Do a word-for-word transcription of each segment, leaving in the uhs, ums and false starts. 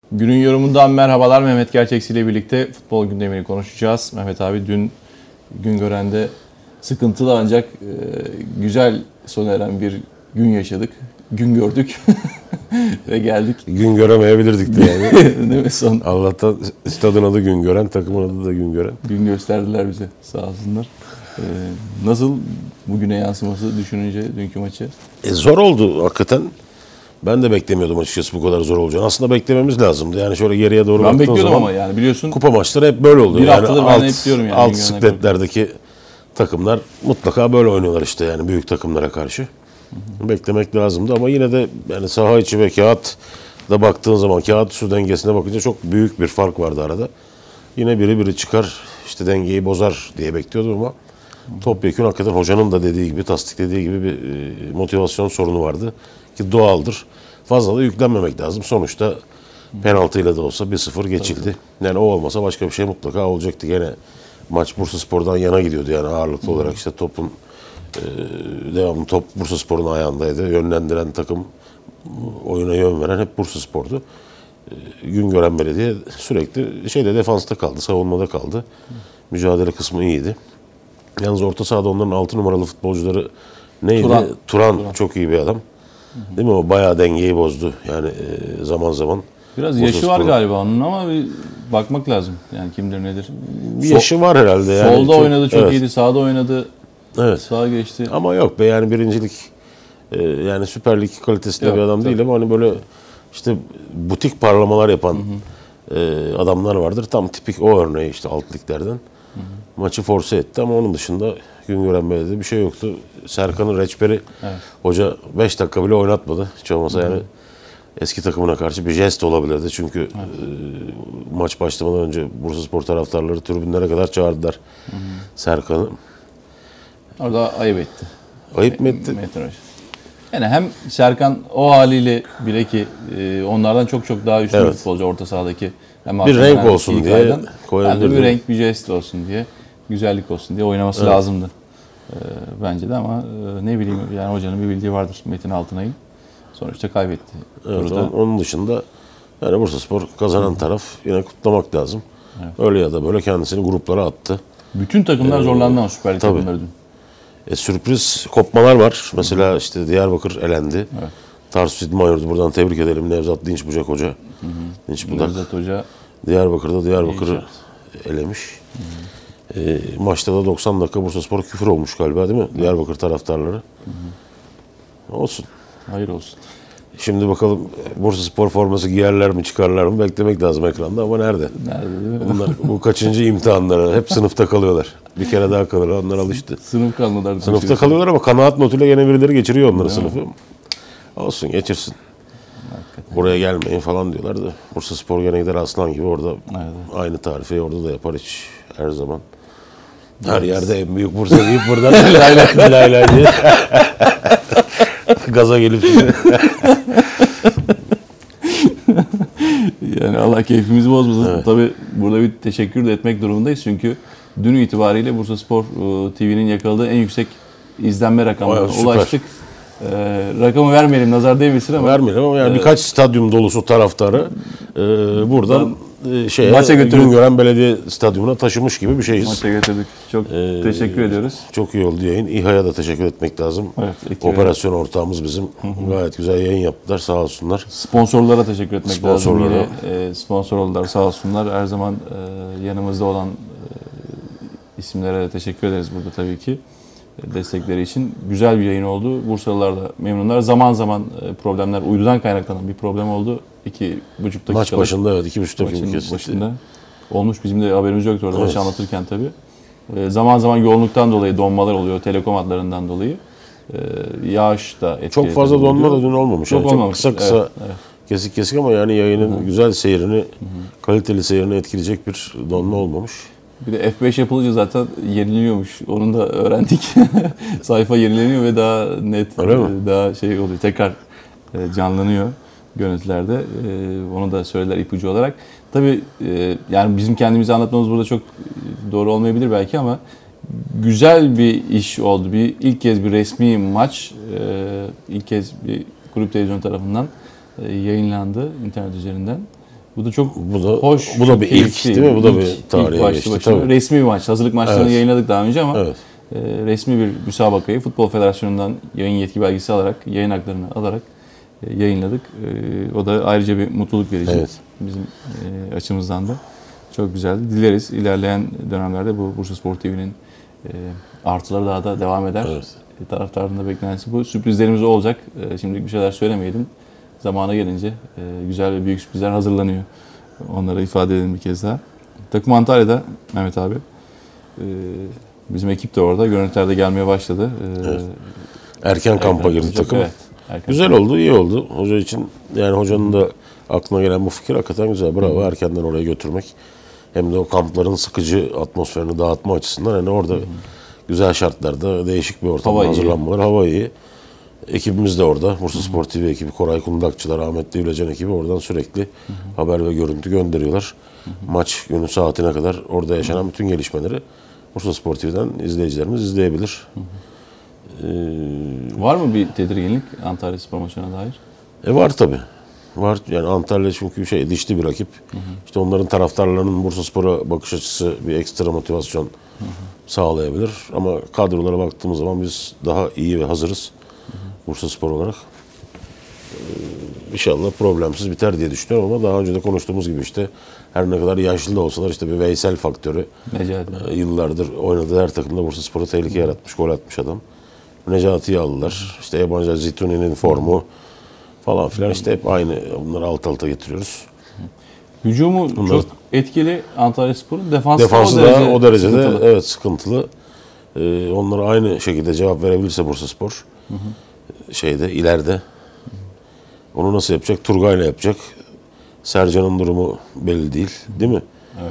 Günün yorumundan merhabalar. Mehmet Gerçeksi ile birlikte futbol gündemini konuşacağız. Mehmet abi dün Güngören'de sıkıntılı ancak e, güzel sona eren bir gün yaşadık. Gün gördük ve geldik. Gün göremeyebilirdik de yani. Değil mi? Son... Allah'tan stadın adı Güngören, takımın adı da Güngören. Gün gösterdiler bize, sağ olsunlar. E, nasıl bugüne yansıması düşününce dünkü maçı? E, zor oldu hakikaten. Ben de beklemiyordum açıkçası bu kadar zor olacağını. Aslında beklememiz lazımdı. Yani şöyle geriye doğru ben baktığın bekliyordum zaman ama yani biliyorsun. Kupa maçları hep böyle oldu. Bir yani haftadır alt, ben hep diyorum yani. Alt sikletlerdeki takımlar mutlaka böyle oynuyorlar işte yani büyük takımlara karşı. Hı hı. Beklemek lazımdı ama yine de yani saha içi ve kağıt da baktığın zaman kağıt su dengesine bakınca çok büyük bir fark vardı arada. Yine biri biri çıkar işte dengeyi bozar diye bekliyordum ama topyekun hakikaten hocanın da dediği gibi, tasdiklediği gibi bir motivasyon sorunu vardı ki doğaldır. Fazla da yüklenmemek lazım. Sonuçta penaltıyla da olsa bir sıfır geçildi. Yani o olmasa başka bir şey mutlaka olacaktı. Gene maç Bursaspor'dan yana gidiyordu yani ağırlıklı olarak işte topun e, devamlı top Bursaspor'un ayağındaydı. Yönlendiren takım, oyuna yön veren hep Bursaspor'du. E, Güngören Belediye sürekli şeyde defansta kaldı, savunmada kaldı. Mücadele kısmı iyiydi. Yalnız orta sahada onların altı numaralı futbolcuları neydi? Turan. Turan, Turan. çok iyi bir adam. Değil mi? O bayağı dengeyi bozdu. Yani e, zaman zaman. Biraz yaşı var galiba onun ama bir bakmak lazım. Yani kimdir nedir? Bir yaşı var herhalde. Yani solda çok, oynadı çok evet. iyiydi. Sağda oynadı. Evet. Sağa geçti. Ama yok be yani birincilik e, yani Süper Lig kalitesinde yok, bir adam tabii. değil ama hani böyle işte butik parlamalar yapan hı hı. E, adamlar vardır. Tam tipik o örneği işte alt liglerden. Hı hı. Maçı force etti ama onun dışında Güngören Belediye'de bir şey yoktu. Serkan'ın reçberi evet. Hoca beş dakika bile oynatmadı. Hiç olmasa yani eski takımına karşı bir jest olabilirdi. Çünkü evet. e, maç başlamadan önce Bursaspor taraftarları tribünlere kadar çağırdılar Serkan'ı. Orada ayıp etti. Ayıp mı etti? Yani hem Serkan o haliyle bile ki e, onlardan çok çok daha üstün evet. bir futbolcu orta sahadaki. Hem bir renk olsun diye koyabilirdi. Bir renk, bir jest olsun diye, güzellik olsun diye oynaması evet. lazımdı. E, bence de ama e, ne bileyim yani hocanın bir bildiği vardır Metin Altınay'ın. Sonuçta kaybetti. Evet, onun, onun dışında yani Bursaspor kazanan Hı. taraf yine kutlamak lazım. Evet. Öyle ya da böyle kendisini gruplara attı. Bütün takımlar ee, zorlandı ama Süper Lig takımları dün. E, sürpriz kopmalar var. Mesela işte Diyarbakır elendi. Evet. Tarsus İdman Yurdu buradan tebrik edelim. Nevzat Dinçbucak Hoca. Hı hı. Dinçbudak. Nevzat Hoca Diyarbakır'da Diyarbakır'ı elemiş. Hı hı. E, maçta da doksan dakika Bursaspor küfür olmuş galiba değil mi? Hı. Diyarbakır taraftarları. Hı hı. Olsun. Hayır olsun. Şimdi bakalım Bursaspor forması giyerler mi çıkarlar mı beklemek lazım ekranda ama nerede? Nerede değil mi? Bunlar bu kaçıncı imtihanları? Hep sınıfta kalıyorlar. Bir kere daha kalır. Onlar alıştı. Sınıf kalmadılar. Sınıfta kalıyorlar ama kanaat notuyla gene birileri geçiriyor onları sınıfı. Olsun geçirsin. Hakikaten. Oraya gelmeyin falan diyorlar da Bursaspor gene gider aslan gibi orada evet. Aynı tarifeyi orada da yapar hiç her zaman. Her evet. Yerde en büyük Bursa deyip buradan lay lay lay lay diye. Gaza gelip yani Allah keyfimizi bozmasın. Evet. Tabii burada bir teşekkür de etmek durumundayız. Çünkü dün itibariyle Bursaspor T V'nin yakaladığı en yüksek izlenme rakamına ulaştık. Ee, rakamı vermeyelim, nazar değmesin ama. Vermeyelim ama yani e, birkaç stadyum dolusu taraftarı e, buradan e, şeye Güngören Belediye Stadyumuna taşımış gibi bir şeyiz. Maça götürdük. Çok ee, teşekkür ediyoruz. Çok iyi oldu yayın. İHA'ya da teşekkür etmek lazım. Evet, operasyon ortağımız bizim. Hı hı. Gayet güzel yayın yaptılar. Sağ olsunlar. Sponsorlara teşekkür etmek Sponsorlara. lazım. Yine e, sponsor oldular. Sağ olsunlar. Her zaman e, yanımızda olan e, isimlere de teşekkür ederiz burada tabii ki. Destekleri için güzel bir yayın oldu. Bursalılar da memnunlar. Zaman zaman problemler, uydudan kaynaklanan bir problem oldu. İki buçuk dakika. Maç başında evet, iki buçuk dakika kesildi. Başında olmuş. Bizim de haberimiz yoktu orada evet. Maçı anlatırken tabii. Zaman zaman yoğunluktan dolayı donmalar oluyor, telekom hatlarından dolayı. Yağış da etkili. Çok fazla donma da dün olmamış. Çok, yani. olmamış. Çok kısa kısa, evet, evet. kesik kesik ama yani yayının Hı-hı. güzel seyrini, Hı-hı. kaliteli seyrini etkileyecek bir donma olmamış. Bir de F beş yapılınca zaten yeniliyormuş. Onu da öğrendik. Sayfa yenileniyor ve daha net, daha şey oluyor. Tekrar canlanıyor görüntülerde. Onu da söylediler ipucu olarak. Tabii yani bizim kendimizi anlatmamız burada çok doğru olmayabilir belki ama güzel bir iş oldu. Bir ilk kez bir resmi maç, ilk kez bir kulüp televizyonu tarafından yayınlandı internet üzerinden. Bu da çok bu da, hoş. Bu da bir ilk değil mi? Bu da bir tarihe geçti. Tabii. Resmi bir maç. Hazırlık maçlarını evet. yayınladık daha önce ama evet. e, resmi bir müsabakayı Futbol Federasyonu'ndan yayın yetki belgesi alarak, yayın haklarını alarak e, yayınladık. E, o da ayrıca bir mutluluk verici evet. bizim e, açımızdan da. Çok güzeldi. Dileriz ilerleyen dönemlerde bu Bursaspor T V'nin e, artıları daha da devam eder. Evet. E, taraftarın da beklentisi bu. Sürprizlerimiz olacak. E, şimdilik bir şeyler söylemeyelim. Zamana gelince e, güzel ve büyük sürprizler hazırlanıyor. Onları ifade edelim bir kez daha. Takım Antalya'da Mehmet abi. E, bizim ekip de orada. Görüntülerde gelmeye başladı. E, evet. Erken kampa girdi takım. Evet, erken güzel kamp. oldu, iyi oldu. Hoca için yani hocanın da aklına gelen bu fikir hakikaten güzel. Bravo. Hı. Erkenden oraya götürmek. Hem de o kampların sıkıcı atmosferini dağıtma açısından yani orada Hı. güzel şartlarda değişik bir ortamda hazırlanmalar. Hava iyi. Ekibimiz de orada. Bursaspor T V ekibi, Koray Kundakçılar, Ahmet Devlecan ekibi oradan sürekli Hı. haber ve görüntü gönderiyorlar. Hı. Maç günü saatine kadar orada yaşanan Hı. bütün gelişmeleri Bursaspor T V'den izleyicilerimiz izleyebilir. Hı. Ee, var mı bir tedirginlik Antalyaspor maçına dair? E var tabii. Var yani Antalya çünkü şey dişli bir rakip. Hı hı. İşte onların taraftarlarının Bursaspor'a bakış açısı bir ekstra motivasyon hı hı. sağlayabilir. Ama kadrolara baktığımız zaman biz daha iyi ve hazırız hı hı. Bursaspor olarak. Ee, İnşallah problemsiz biter diye düşünüyorum ama daha önce de konuştuğumuz gibi işte her ne kadar yaşlı da olsalar işte bir Veysel faktörü Necati. Yıllardır oynadığı her takımda Bursaspor'a tehlike yaratmış, gol atmış adam. Necati'yi aldılar. İşte yabancı Zituni'nin formu falan filan işte hep aynı. Bunları alt alta getiriyoruz. Hücumu Bunlar, çok etkili Antalyaspor'un. Defansı, defansı da o, derece da o derecede sıkıntılı. Evet sıkıntılı. Ee, onlara aynı şekilde cevap verebilirse Bursaspor hı hı. şeyde ileride hı hı. onu nasıl yapacak? Turgay'la yapacak. Sercan'ın durumu belli değil. Değil mi? Evet.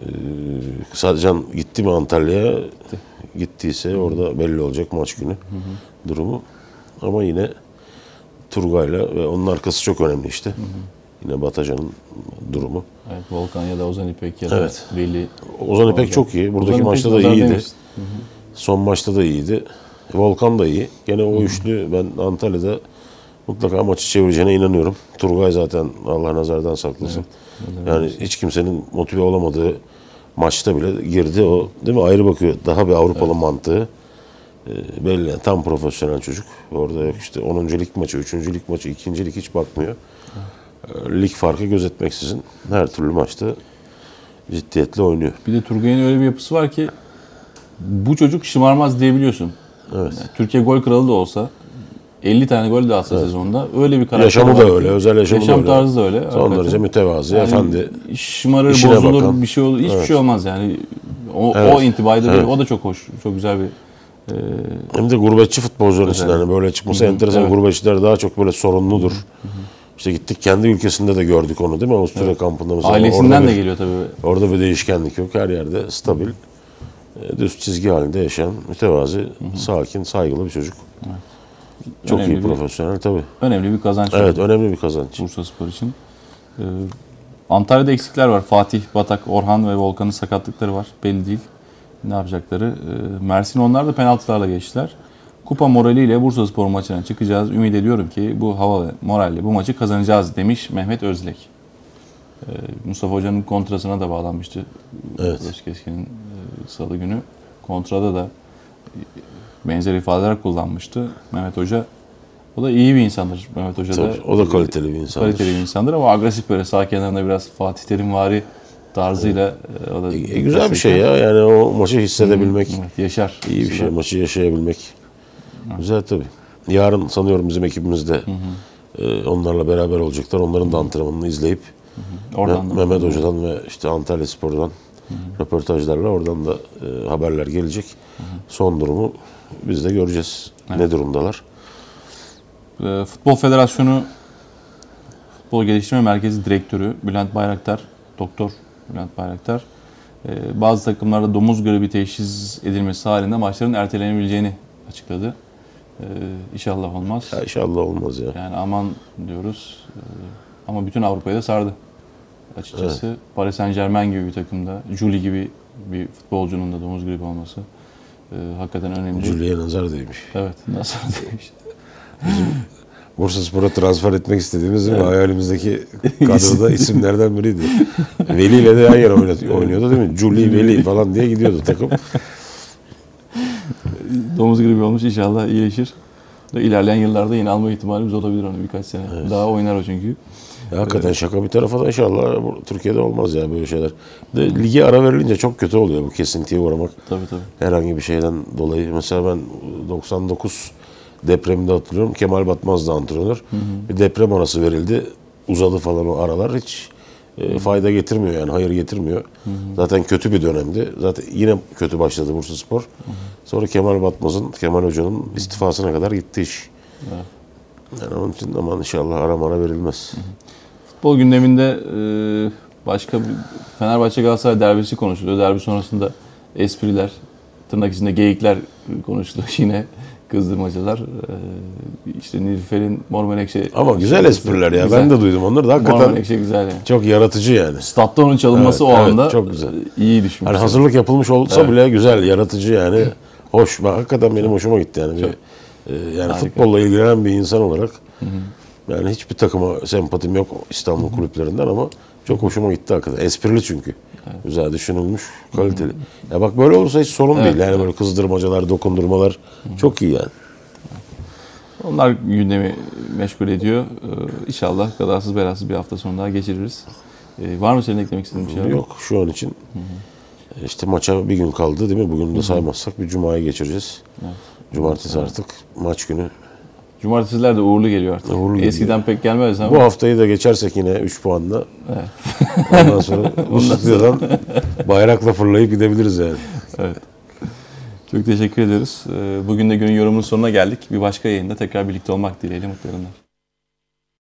Ee, Sercan gitti mi Antalya'ya? Gittiyse orada belli olacak maç günü hı hı. durumu. Ama yine Turgay'la ve onun arkası çok önemli işte. Hı hı. Yine Batacan'ın durumu. Evet, Volkan ya da Ozan İpek ya da evet. Veli. Ozan İpek Volkan. Çok iyi. Buradaki Ozan maçta da iyiydi. Hı hı. Son maçta da iyiydi. Volkan da iyi. Gene o hı hı. üçlü ben Antalya'da mutlaka maçı çevireceğine inanıyorum. Turgay zaten Allah nazardan saklasın. Evet. Yani evet. hiç kimsenin motive olamadığı maçta bile girdi o değil mi? Ayrı bakıyor. Daha bir Avrupalı evet. mantığı. E, belli. Tam profesyonel çocuk. Orada yok işte onuncu lig maçı, üçüncü lig maçı, ikinci lig hiç bakmıyor. Evet. E, lig farkı gözetmeksizin her türlü maçta ciddiyetle oynuyor. Bir de Turgay'ın öyle bir yapısı var ki bu çocuk şımarmaz diyebiliyorsun. Evet. Yani Türkiye gol kralı da olsa elli tane gol de atsa evet. sezonda öyle bir karakter. Yaşamı da öyle, özel yaşamı yaşam da öyle. tarzı da öyle. Son derece mütevazi, yani efendi. Şımarır, bozulur, bakan. bir şey olur. Hiçbir evet. şey olmaz yani. O, evet. o intibayda evet. o da çok hoş, çok güzel bir e, hem de gurbetçi futbolcuların içinden yani böyle çıkması Hı-hı. enteresan. Evet. Gurbetçiler daha çok böyle sorumludur. Hı-hı. İşte gittik kendi ülkesinde de gördük onu değil mi? Avusturya evet. kampında mesela. Ailesinden de geliyor tabii. Orada bir değişkenlik yok. Her yerde stabil, Hı-hı. düz çizgi halinde yaşayan, mütevazi, Hı-hı. sakin, saygılı bir çocuk. Evet. Çok önemli iyi bir, profesyonel tabii. Önemli bir kazanç. Evet, önemli bir kazanç. Bursaspor için. Ee, Antalya'da eksikler var. Fatih, Batak, Orhan ve Volkan'ın sakatlıkları var. Belli değil ne yapacakları. Ee, Mersin onlar da penaltılarla geçtiler. Kupa moraliyle Bursaspor maçına çıkacağız. Ümit ediyorum ki bu hava ve moralle bu maçı kazanacağız demiş Mehmet Özlek. Ee, Mustafa Hoca'nın kontrasına da bağlanmıştı. Evet. Özkeskin'in e, salı günü. Kontrada da benzer ifadeler kullanmıştı Mehmet Hoca. O da iyi bir insandır Mehmet Hoca da. Tabii, o da kaliteli bir insandır. Kaliteli bir insandır ama agresif böyle sağ kenarında biraz Fatih Terimvari tarzıyla. Evet. O da e, güzel bir şey ya yani o maçı hissedebilmek. Evet, yaşar. İyi bir şey maçı yaşayabilmek. Evet. Güzel tabii. Yarın sanıyorum bizim ekibimiz de e, onlarla beraber olacaklar. Onların da antrenmanını izleyip oradan Me- Mehmet Hoca'dan ve işte Antalyaspor'dan röportajlarla oradan da e, haberler gelecek. Hı hı. Son durumu biz de göreceğiz. Evet. Ne durumdalar? E, Futbol Federasyonu Futbol Geliştirme Merkezi Direktörü Bülent Bayraktar, Doktor Bülent Bayraktar, e, bazı takımlarda domuz gribi teşhis edilmesi halinde maçların ertelenebileceğini açıkladı. E, inşallah olmaz. Ya inşallah olmaz ya. Yani aman diyoruz. E, ama bütün Avrupa'yı da sardı. Açıkçası evet. Paris Saint-Germain gibi bir takımda, Juli gibi bir futbolcunun da domuz gribi olması e, hakikaten önemli. Juli'ye nazar değmiş. Evet, nazar değmiş. Bizim Bursaspor'a transfer etmek istediğimiz evet. hayalimizdeki kadroda isimlerden biriydi. Veli ile de yan yana oynuyordu değil mi? Juli, Veli falan diye gidiyordu takım. Domuz gribi olmuş, inşallah iyileşir. İlerleyen yıllarda yine alma ihtimalimiz olabilir onu birkaç sene. Evet. Daha oynar o çünkü. Ya hakikaten evet. Şaka bir tarafa da inşallah Türkiye'de olmaz ya böyle şeyler. De, lige ara verilince çok kötü oluyor bu kesintiye uğramak. Tabii tabii. Herhangi bir şeyden dolayı. Mesela ben doksan dokuz depreminde hatırlıyorum. Kemal Batmaz da antrenör. Hı hı. Bir deprem arası verildi. Uzadı falan o aralar. Hiç e, fayda getirmiyor yani. Hayır getirmiyor. Hı hı. Zaten kötü bir dönemdi. Zaten yine kötü başladı Bursaspor. Hı hı. Sonra Kemal Batmaz'ın, Kemal Hoca'nın istifasına kadar gitti iş. Evet. Yani onun için aman inşallah ara mara verilmez. Hı hı. Futbol gündeminde başka bir Fenerbahçe Galatasaray derbisi konuşuluyor. Derbi sonrasında espriler, tırnak içinde geyikler konuşuluyor yine. Kızdırmacalar. İşte Nilüfer'in Mor Menekşe... Ama güzel espriler ya. Güzel. Ben de duydum onları da hakikaten. Mor Menekşe güzel yani. Çok yaratıcı yani. Statta onun çalınması evet, o evet, anda çok güzel. İyi düşmüş. Hani hazırlık yapılmış olsa evet. bile güzel, yaratıcı yani. Hoş. Hakikaten benim hoşuma gitti yani. Bir, yani harika. Futbolla ilgilenen bir insan olarak hı hı. Yani hiçbir takıma sempatim yok İstanbul hı hı. kulüplerinden ama çok hoşuma gitti hakikaten. Esprili çünkü. Evet. Güzel düşünülmüş, kaliteli. Hı hı. Ya bak böyle olursa hiç sorun evet, değil. Yani evet. böyle kızdırmacalar, dokundurmalar hı hı. çok iyi yani. Onlar gündemi meşgul ediyor. Ee, İnşallah kazasız belasız bir hafta sonu daha geçiririz. Ee, var mı senin eklemek istediğin bir şey? Yok şu an için. Hı hı. İşte maça bir gün kaldı değil mi? Bugün de saymazsak bir cumaya geçireceğiz. Evet. Cumartesi evet. artık maç günü. Cumartesiler de uğurlu geliyor artık. Uğurlu Eskiden geliyor. Pek gelmez ama. Bu haftayı da geçersek yine üç puanla. Evet. Ondan sonra bu stüdyodan bayrakla fırlayıp gidebiliriz yani. Evet. Çok teşekkür ediyoruz. Bugün de günün yorumunun sonuna geldik. Bir başka yayında tekrar birlikte olmak dileğiyle mutlu yayınlar.